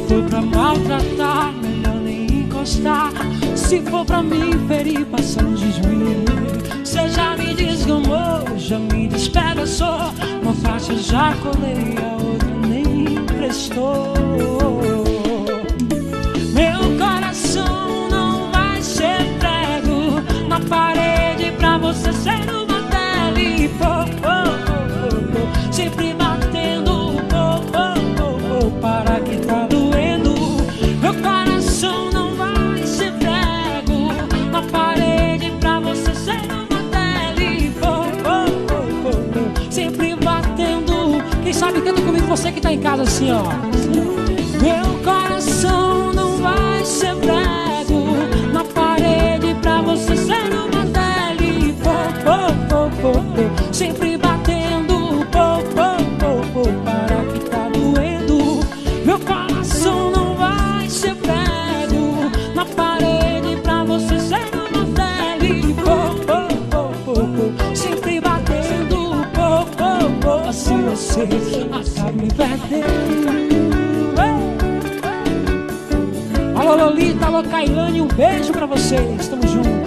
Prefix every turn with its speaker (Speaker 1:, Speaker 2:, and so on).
Speaker 1: for pra maltratar, melhor nem encostar. Se for pra me ferir, passa longe de mim. Cê já me desgamou, já me despedaçou. Uma faixa já colei, a outra nem prestou. Meu coração não vai ser prego na parede pra você ser uma tele. Sempre batendo, para que tá doendo. Meu coração não vai ser prego na parede pra você ser uma tele. Sempre batendo. Quem sabe canta comigo, você que tá em casa assim, ó. Meu coração não vai ser prego na parede pra você ser uma tele. Sempre batendo, para que tá doendo. Meu coração não vai ser prego na parede pra você ser uma tele. Sempre batendo, assim você acaba me perdendo. Alô Lolita, alô Kailane, um beijo pra vocês, tamo junto.